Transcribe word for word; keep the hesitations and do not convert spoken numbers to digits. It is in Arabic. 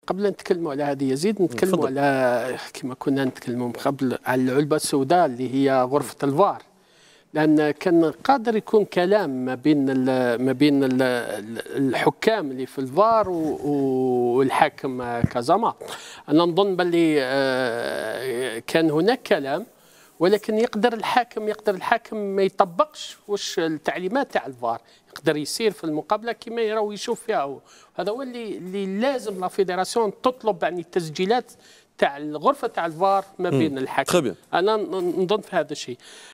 قبل نتكلموا على هذه يزيد نتكلموا على كما كنا نتكلموا قبل على العلبه السوداء اللي هي غرفه الفار، لان كان قادر يكون كلام ما بين ما بين الحكام اللي في الفار والحاكم كازاما. انا نظن باللي كان هناك كلام، ولكن يقدر الحاكم يقدر الحاكم ما يطبقش واش التعليمات تاع الفار، يقدر يسير في المقابله كما يرى ويشوف فيها. هذا هو اللي اللي لازم لا فيدراسيون تطلب، يعني التسجيلات تاع الغرفه تاع الفار ما بين الحكم. انا نظن في هذا الشيء.